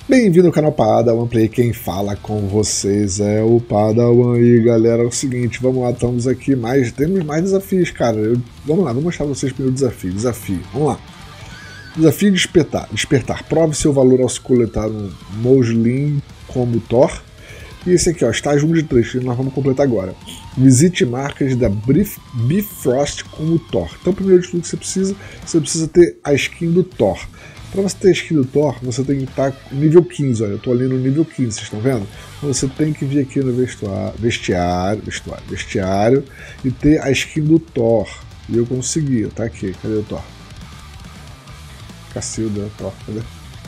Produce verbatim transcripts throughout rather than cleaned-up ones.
Bem-vindo ao canal Padawan Play, quem fala com vocês é o Padawan. E galera, é o seguinte, vamos lá, estamos aqui, mais, temos mais desafios, cara. Eu, vamos lá, vou mostrar pra vocês o primeiro desafio, desafio, vamos lá. Desafio despertar, despertar, prove seu valor ao se coletar um Moslin como Thor. E esse aqui, ó, estágio um de três, que nós vamos completar agora. Visite marcas da Bifrost como Thor. Então, primeiro de tudo que você precisa, você precisa ter a skin do Thor. Para você ter a skin do Thor, você tem que estar nível quinze, olha, eu estou ali no nível quinze, vocês estão vendo? Então você tem que vir aqui no vestuário, vestiário, vestuário, vestiário e ter a skin do Thor. E eu consegui, tá aqui, cadê o Thor? Cacilda, Thor, cadê?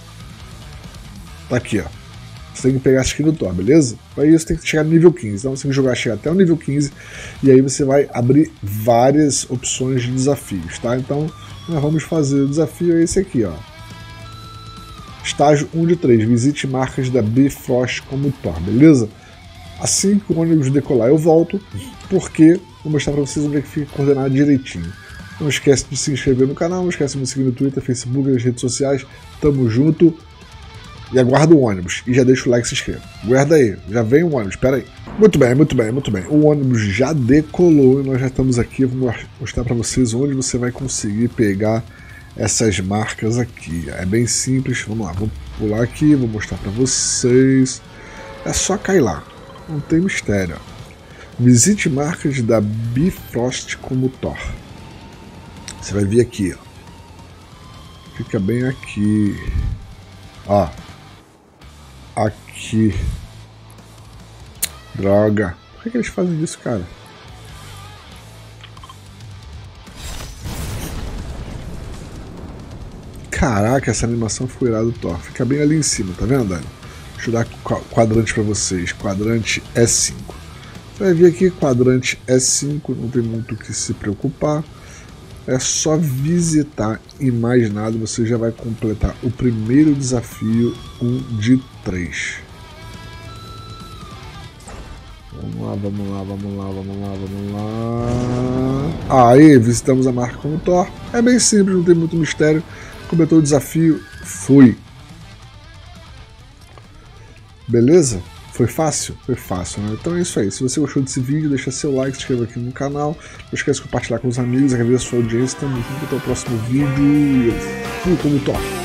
Tá aqui, ó. Você tem que pegar a skin do Thor, beleza? Para isso tem que chegar no nível quinze, então você tem que jogar, chegar até o nível quinze e aí você vai abrir várias opções de desafios, tá? Então nós vamos fazer o desafio, é esse aqui, ó. Estágio um de três, visite marcas da Bifrost como Thor, beleza? Assim que o ônibus decolar eu volto, porque vou mostrar para vocês onde é que fica coordenado direitinho. Não esquece de se inscrever no canal, não esquece de me seguir no Twitter, Facebook, nas redes sociais, tamo junto. E aguarda o ônibus, e já deixa o like e se inscreva. Guarda aí, já vem o ônibus, espera aí. Muito bem, muito bem, muito bem. O ônibus já decolou e nós já estamos aqui, vou mostrar para vocês onde você vai conseguir pegar essas marcas aqui. É bem simples, vamos lá, vou pular aqui, vou mostrar para vocês. É só cair lá, não tem mistério. Visite marcas da Bifrost como Thor. Você vai vir aqui, ó. Fica bem aqui. Ó. Aqui. Droga. Por que, que eles fazem isso, cara? Caraca, essa animação ficou irada do Thor. Fica bem ali em cima, tá vendo, Dani? Deixa eu dar quadrante pra vocês. Quadrante E cinco. Você vai vir aqui, quadrante E cinco, não tem muito o que se preocupar. É só visitar e mais nada, você já vai completar o primeiro desafio, um de três. Vamos lá, vamos lá, vamos lá, vamos lá, vamos lá. Aí, visitamos a marca como Thor. É bem simples, não tem muito mistério. Completou o desafio, fui. Beleza? Foi fácil? Foi fácil, né? Então é isso aí. Se você gostou desse vídeo, deixa seu like, se inscreva aqui no canal. Não esquece de compartilhar com os amigos, agradeço a sua audiência. Tamo junto, até o próximo vídeo. Fui como Thor.